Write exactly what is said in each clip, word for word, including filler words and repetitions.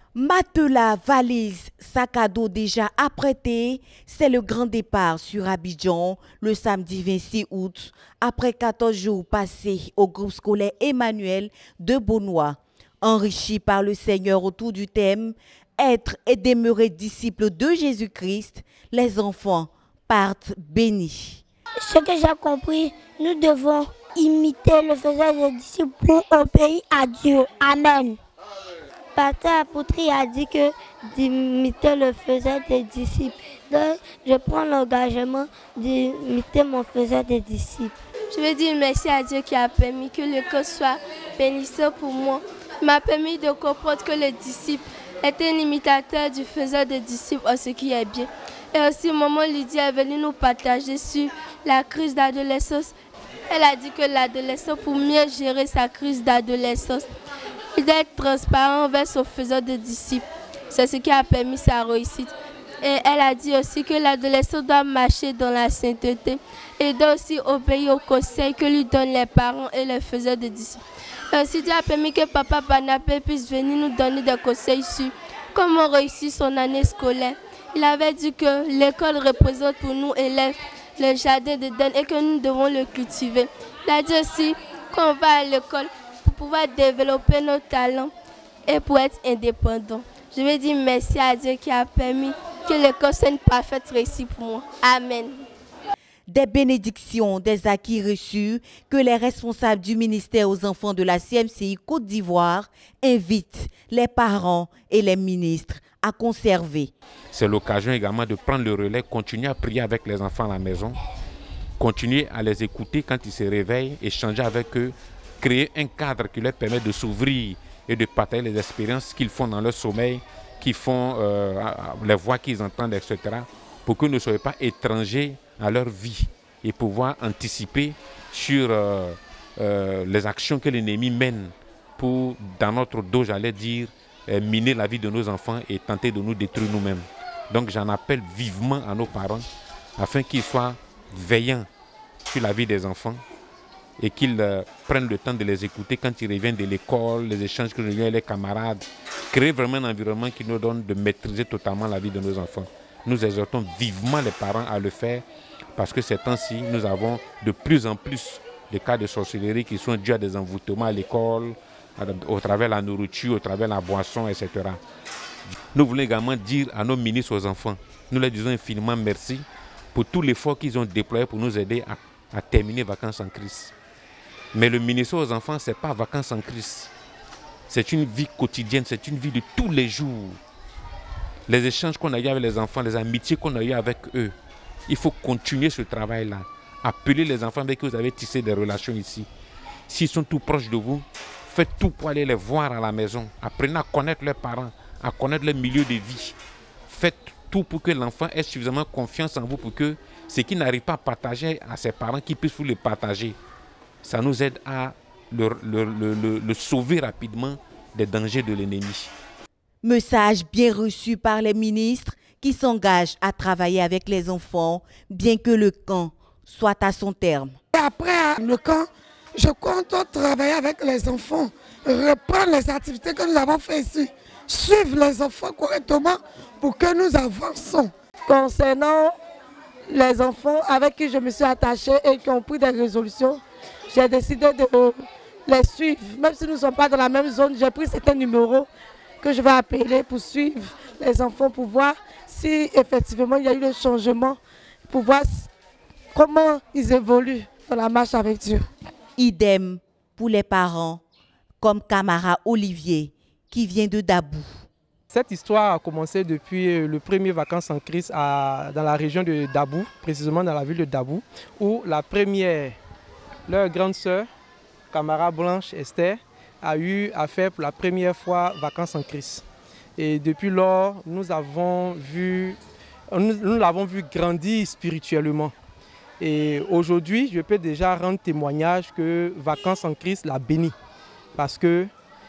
Matelas, valise, sac à dos déjà apprêté, c'est le grand départ sur Abidjan le samedi vingt-six août, après quatorze jours passés au groupe scolaire Emmanuel de Beaunois. Enrichi par le Seigneur autour du thème « Être et demeurer disciples de Jésus-Christ », les enfants partent bénis. Ce que j'ai compris, nous devons imiter le faiseur des disciples pour obéir à Dieu. Amen. Pasteur Apoutri a dit que d'imiter le faiseur des disciples. Donc, je prends l'engagement d'imiter mon faiseur des disciples. Je veux dire merci à Dieu qui a permis que l'école soit bénissante pour moi. Il m'a permis de comprendre que le disciple est un imitateur du faiseur des disciples, ce qui est bien. Et aussi, maman Lydie est venue nous partager sur la crise d'adolescence. Elle a dit que l'adolescent, pour mieux gérer sa crise d'adolescence, il doit être transparent envers son faiseur de disciples. C'est ce qui a permis sa réussite. Et elle a dit aussi que l'adolescent doit marcher dans la sainteté et doit aussi obéir aux conseils que lui donnent les parents et les faiseurs de disciples. Et aussi, Dieu a permis que papa Banapé puisse venir nous donner des conseils sur comment réussir son année scolaire. Il avait dit que l'école représente pour nous élèves le jardin d'Éden et que nous devons le cultiver. Il a dit aussi qu'on va à l'école pour pouvoir développer nos talents et pour être indépendant. Je veux dire merci à Dieu qui a permis que l'école soit une parfaite réussite pour moi. Amen. Des bénédictions, des acquis reçus que les responsables du ministère aux enfants de la C M C I Côte d'Ivoire invitent les parents et les ministres à conserver. C'est l'occasion également de prendre le relais, continuer à prier avec les enfants à la maison, continuer à les écouter quand ils se réveillent, échanger avec eux, créer un cadre qui leur permet de s'ouvrir et de partager les expériences qu'ils font dans leur sommeil, qu'ils font, euh, les voix qu'ils entendent, et cetera, pour qu'ils ne soient pas étrangers à leur vie et pouvoir anticiper sur euh, euh, les actions que l'ennemi mène pour, dans notre dos, j'allais dire, euh, miner la vie de nos enfants et tenter de nous détruire nous-mêmes. Donc j'en appelle vivement à nos parents afin qu'ils soient veillants sur la vie des enfants et qu'ils euh, prennent le temps de les écouter quand ils reviennent de l'école, les échanges que nous avons avec les camarades, créer vraiment un environnement qui nous donne de maîtriser totalement la vie de nos enfants. Nous exhortons vivement les parents à le faire parce que ces temps-ci, nous avons de plus en plus de cas de sorcellerie qui sont dus à des envoûtements à l'école, au travers de la nourriture, au travers de la boisson, et cetera. Nous voulons également dire à nos ministres, aux enfants, nous leur disons infiniment merci pour tout l'effort qu'ils ont déployé pour nous aider à, à terminer Vacances en Christ. Mais le ministère aux enfants, ce n'est pas Vacances en Christ. C'est une vie quotidienne, c'est une vie de tous les jours. Les échanges qu'on a eu avec les enfants, les amitiés qu'on a eu avec eux, il faut continuer ce travail-là. Appelez les enfants avec qui vous avez tissé des relations ici. S'ils sont tout proches de vous, faites tout pour aller les voir à la maison. Apprenez à connaître leurs parents, à connaître leur milieu de vie. Faites tout pour que l'enfant ait suffisamment confiance en vous pour que ce qu'il n'arrive pas à partager à ses parents, qu'il puisse vous le partager. Ça nous aide à le, le, le, le, le sauver rapidement des dangers de l'ennemi. Message bien reçu par les ministres qui s'engagent à travailler avec les enfants, bien que le camp soit à son terme. Et après le camp, je compte travailler avec les enfants, reprendre les activités que nous avons faites ici, suivre les enfants correctement pour que nous avançons. Concernant les enfants avec qui je me suis attachée et qui ont pris des résolutions, j'ai décidé de les suivre. Même si nous ne sommes pas dans la même zone, j'ai pris certains numéros que je vais appeler pour suivre les enfants, pour voir si effectivement il y a eu des changements, pour voir comment ils évoluent dans la marche avec Dieu. Idem pour les parents, comme Camara Olivier, qui vient de Dabou. Cette histoire a commencé depuis le premier Vacances en Christ à, dans la région de Dabou, précisément dans la ville de Dabou, où la première, leur grande sœur, Camara Blanche Esther, a eu à faire pour la première fois Vacances en Christ. Et depuis lors, nous avons vu, nous, nous l'avons vu grandir spirituellement. Et aujourd'hui, je peux déjà rendre témoignage que Vacances en Christ l'a béni. Parce que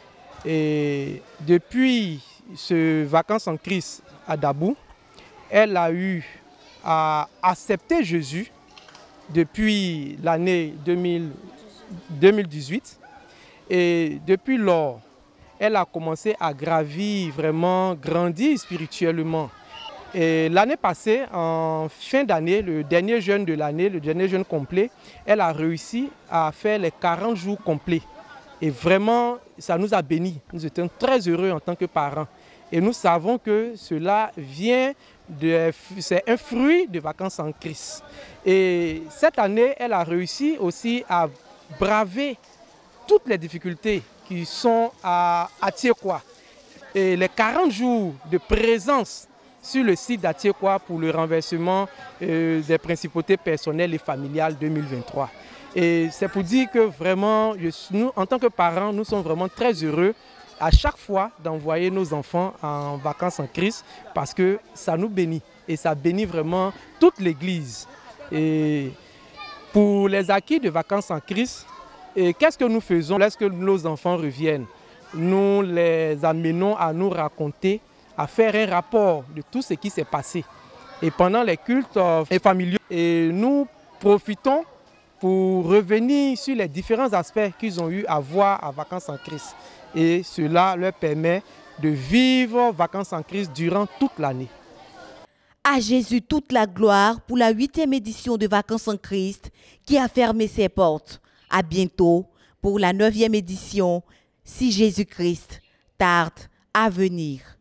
et depuis ce Vacances en Christ à Dabou, elle a eu à accepter Jésus depuis l'année deux mille dix-huit. Et depuis lors, elle a commencé à gravir, vraiment grandir spirituellement. L'année passée, en fin d'année, le dernier jeûne de l'année, le dernier jeûne complet, elle a réussi à faire les quarante jours complets. Et vraiment, ça nous a bénis. Nous étions très heureux en tant que parents. Et nous savons que cela vient de... c'est un fruit de Vacances en Christ. Et cette année, elle a réussi aussi à braver toutes les difficultés qui sont à Atiekwa. Et les quarante jours de présence sur le site d'Atiekwa pour le renversement euh, des principautés personnelles et familiales deux mille vingt-trois. Et c'est pour dire que vraiment, je, nous, en tant que parents, nous sommes vraiment très heureux à chaque fois d'envoyer nos enfants en vacances en Christ parce que ça nous bénit et ça bénit vraiment toute l'Église. Et pour les acquis de vacances en Christ, qu'est-ce que nous faisons lorsque nos enfants reviennent? Nous les amenons à nous raconter, à faire un rapport de tout ce qui s'est passé. Et pendant les cultes euh, familiaux, et nous profitons pour revenir sur les différents aspects qu'ils ont eu à voir à Vacances en Christ. Et cela leur permet de vivre Vacances en Christ durant toute l'année. À Jésus toute la gloire pour la huitième édition de Vacances en Christ qui a fermé ses portes. À bientôt pour la neuvième édition si Jésus-Christ tarde à venir.